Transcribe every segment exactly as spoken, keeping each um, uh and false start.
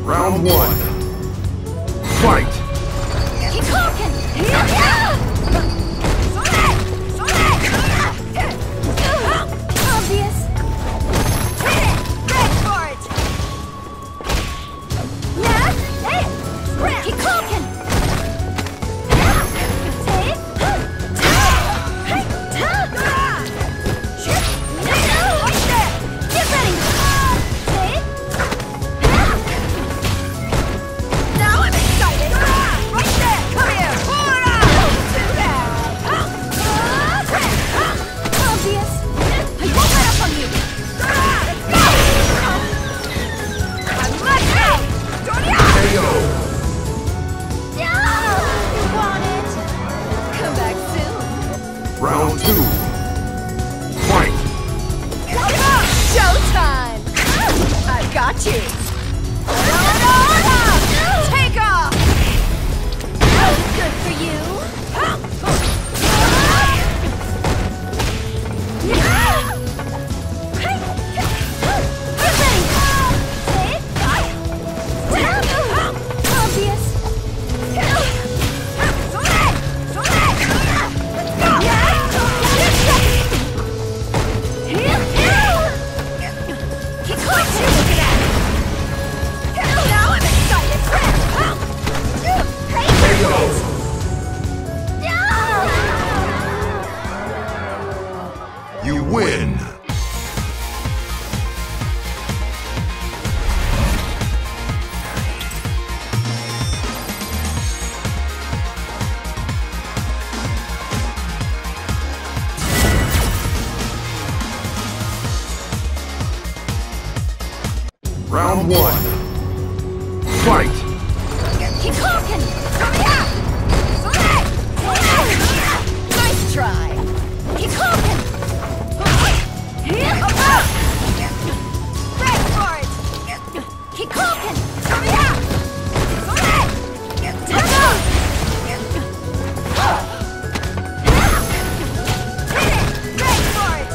Round one. Fight! Keep talking! Obvious! Break for it! Yeah? Hey! Keep talking! Get ready! Now I'm excited! Right there! Come here! Obvious! I won't let up on you! I'm let go! K O! You want it? Come back soon! Round two. Fight! Showtime! I've got you! Take off! Good for you! Get ready! Obvious! Now I'm excited! K O! You win! Round one. Fight! Keep talking! Nice try! Keep talking! Break for it! Keep talking! Break for it!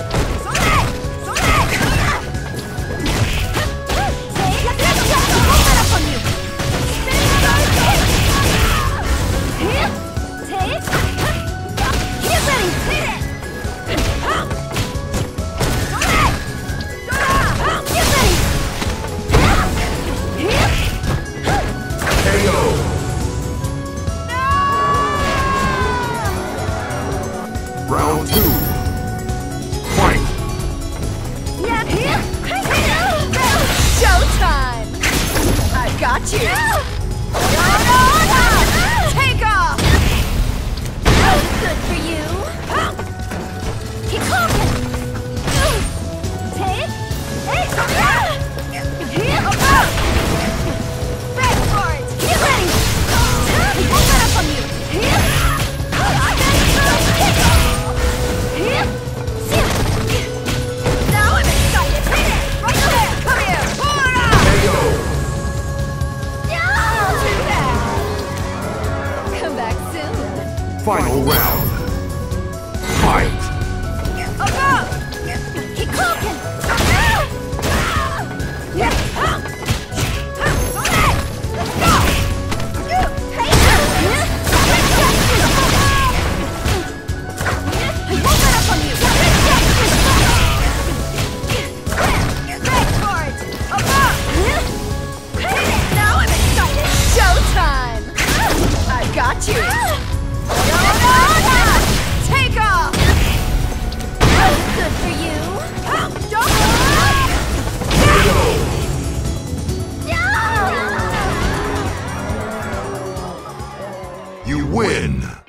K O! Round two. Fight! Showtime! I've got you! Take off! Good for you! Keep talking! Take! Hey! Break for it! Get ready! We won't let up on you! Now I'm excited! Right there! Come here! K O! Too bad! Come back soon! Final round. Fight! Above! Keep talking! Let's go! Hey! I won't let up on you! Break for it! Above! Now I'm excited! Showtime! I've got you! Take off! Good for you! You win!